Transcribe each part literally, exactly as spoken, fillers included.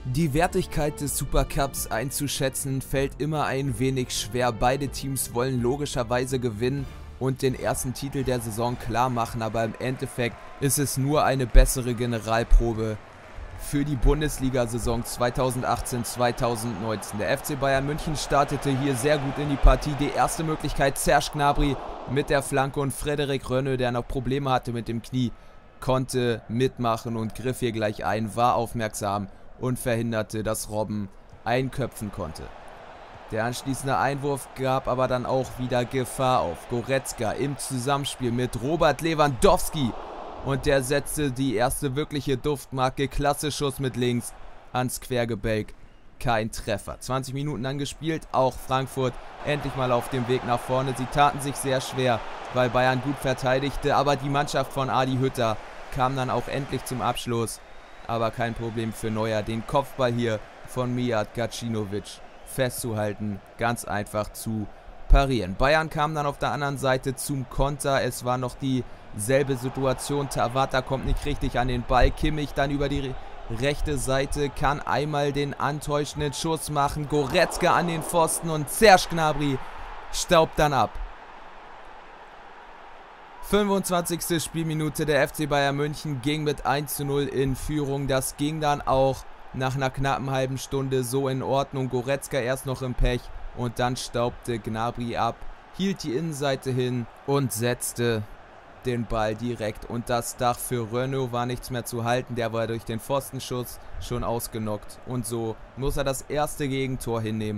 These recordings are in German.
Die Wertigkeit des Supercups einzuschätzen fällt immer ein wenig schwer. Beide Teams wollen logischerweise gewinnen und den ersten Titel der Saison klar machen, aber im Endeffekt ist es nur eine bessere Generalprobe für die Bundesliga-Saison zweitausendachtzehn zweitausendneunzehn. Der F C Bayern München startete hier sehr gut in die Partie. Die erste Möglichkeit, Serge Gnabry mit der Flanke und Frederik Rönne, der noch Probleme hatte mit dem Knie, konnte mitmachen und griff hier gleich ein, war aufmerksam und verhinderte, dass Robben einköpfen konnte. Der anschließende Einwurf gab aber dann auch wieder Gefahr auf. Goretzka im Zusammenspiel mit Robert Lewandowski und der setzte die erste wirkliche Duftmarke. Klasse Schuss mit links ans Quergebälk. Kein Treffer. zwanzig Minuten angespielt, auch Frankfurt endlich mal auf dem Weg nach vorne. Sie taten sich sehr schwer, weil Bayern gut verteidigte, aber die Mannschaft von Adi Hütter kam dann auch endlich zum Abschluss. Aber kein Problem für Neuer, den Kopfball hier von Mijat Gacinovic festzuhalten, ganz einfach zu parieren. Bayern kam dann auf der anderen Seite zum Konter, es war noch dieselbe Situation, Tabata kommt nicht richtig an den Ball, Kimmich dann über die rechte Seite, kann einmal den antäuschenden Schuss machen, Goretzka an den Pfosten und Serge Gnabry staubt dann ab. fünfundzwanzigste Spielminute, der F C Bayern München ging mit eins zu null in Führung. Das ging dann auch nach einer knappen halben Stunde so in Ordnung. Goretzka erst noch im Pech und dann staubte Gnabry ab, hielt die Innenseite hin und setzte den Ball direkt unter das Dach. Für Rönne war nichts mehr zu halten, der war durch den Pfostenschuss schon ausgenockt. Und so muss er das erste Gegentor hinnehmen,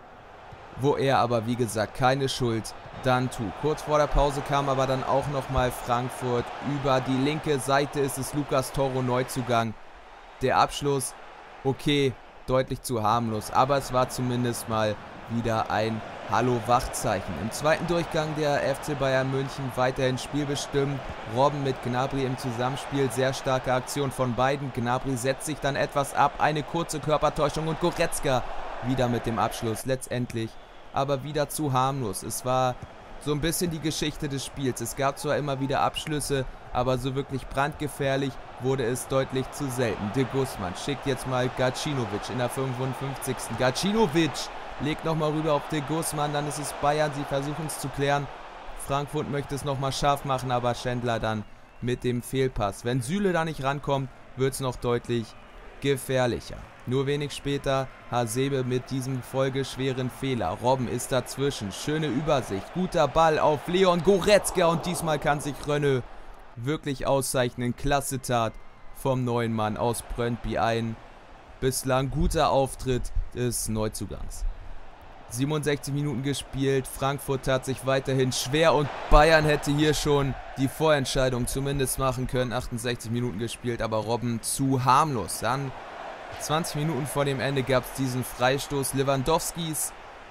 wo er aber wie gesagt keine Schuld dann tut. Kurz vor der Pause kam aber dann auch nochmal Frankfurt. Über die linke Seite ist es Lucas Toro, Neuzugang. Der Abschluss, okay, deutlich zu harmlos, aber es war zumindest mal wieder ein Hallo-Wachzeichen. Im zweiten Durchgang der F C Bayern München weiterhin spielbestimmt. Robben mit Gnabry im Zusammenspiel, sehr starke Aktion von beiden. Gnabry setzt sich dann etwas ab, eine kurze Körpertäuschung und Goretzka wieder mit dem Abschluss. Letztendlich aber wieder zu harmlos. Es war so ein bisschen die Geschichte des Spiels. Es gab zwar immer wieder Abschlüsse, aber so wirklich brandgefährlich wurde es deutlich zu selten. De Guzman schickt jetzt mal Gacinovic in der fünfundfünfzigsten Gacinovic legt nochmal rüber auf De Guzman, dann ist es Bayern, sie versuchen es zu klären. Frankfurt möchte es nochmal scharf machen, aber Schindler dann mit dem Fehlpass. Wenn Süle da nicht rankommt, wird es noch deutlich gefährlicher. Nur wenig später Hasebe mit diesem folgeschweren Fehler. Robben ist dazwischen. Schöne Übersicht. Guter Ball auf Leon Goretzka und diesmal kann sich Rönne wirklich auszeichnen. Klasse Tat vom neuen Mann aus Brøndby. Ein bislang guter Auftritt des Neuzugangs. siebenundsechzig Minuten gespielt. Frankfurt tat sich weiterhin schwer und Bayern hätte hier schon die Vorentscheidung zumindest machen können. achtundsechzig Minuten gespielt, aber Robben zu harmlos. Dann zwanzig Minuten vor dem Ende gab es diesen Freistoß. Lewandowskis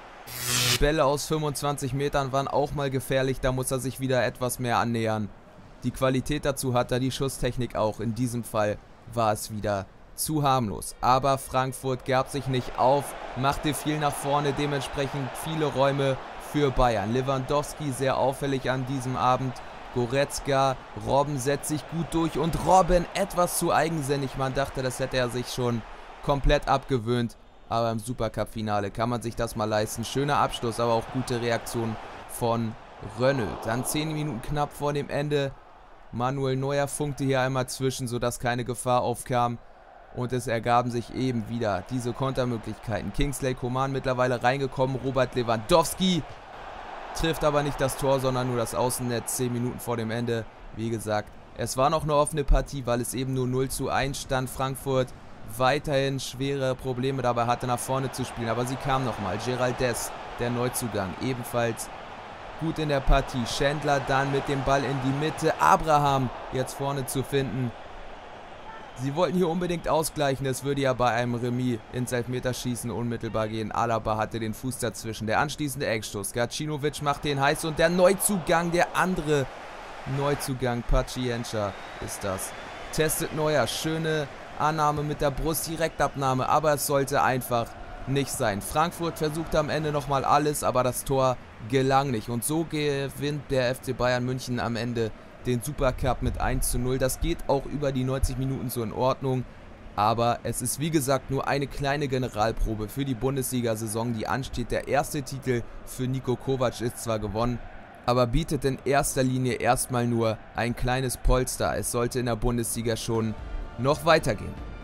Bälle aus fünfundzwanzig Metern waren auch mal gefährlich. Da muss er sich wieder etwas mehr annähern. Die Qualität dazu hat er, die Schusstechnik auch. In diesem Fall war es wieder zu harmlos. Aber Frankfurt gab sich nicht auf, machte viel nach vorne, dementsprechend viele Räume für Bayern. Lewandowski sehr auffällig an diesem Abend. Goretzka, Robben setzt sich gut durch und Robben etwas zu eigensinnig. Man dachte, das hätte er sich schon komplett abgewöhnt. Aber im Supercup-Finale kann man sich das mal leisten. Schöner Abschluss, aber auch gute Reaktion von Rönne. Dann zehn Minuten knapp vor dem Ende. Manuel Neuer funkte hier einmal zwischen, sodass keine Gefahr aufkam. Und es ergaben sich eben wieder diese Kontermöglichkeiten. Kingsley Coman mittlerweile reingekommen. Robert Lewandowski trifft aber nicht das Tor, sondern nur das Außennetz. zehn Minuten vor dem Ende. Wie gesagt, es war noch eine offene Partie, weil es eben nur null zu eins stand. Frankfurt weiterhin schwere Probleme dabei hatte, nach vorne zu spielen. Aber sie kam nochmal. Geraldes, der Neuzugang, ebenfalls gut in der Partie. Schindler dann mit dem Ball in die Mitte. Abraham jetzt vorne zu finden. Sie wollten hier unbedingt ausgleichen, es würde ja bei einem Remis ins Elfmeterschießen unmittelbar gehen. Alaba hatte den Fuß dazwischen. Der anschließende Eckstoß. Gacinovic macht den heiß und der Neuzugang, der andere Neuzugang, Paciencia ist das. Testet Neuer, schöne Annahme mit der Brust, Direktabnahme, aber es sollte einfach nicht sein. Frankfurt versuchte am Ende nochmal alles, aber das Tor gelang nicht. Und so gewinnt der F C Bayern München am Ende den Supercup mit eins zu null. Das geht auch über die neunzig Minuten so in Ordnung. Aber es ist wie gesagt nur eine kleine Generalprobe für die Bundesliga-Saison, die ansteht. Der erste Titel für Niko Kovac ist zwar gewonnen, aber bietet in erster Linie erstmal nur ein kleines Polster. Es sollte in der Bundesliga schon noch weitergehen.